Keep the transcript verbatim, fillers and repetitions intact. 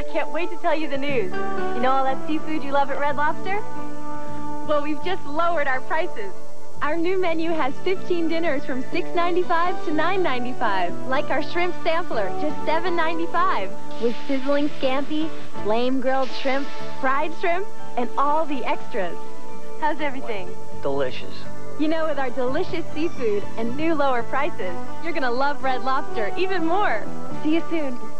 can't wait to tell you the news. You know all that seafood you love at Red Lobster? Well, we've just lowered our prices. Our new menu has fifteen dinners from six ninety-five to nine ninety-five, like our shrimp sampler, just seven ninety-five, with sizzling scampi, flame grilled shrimp, fried shrimp, and all the extras. How's everything? Delicious. You know, with our delicious seafood and new lower prices, you're gonna love Red Lobster even more. See you soon.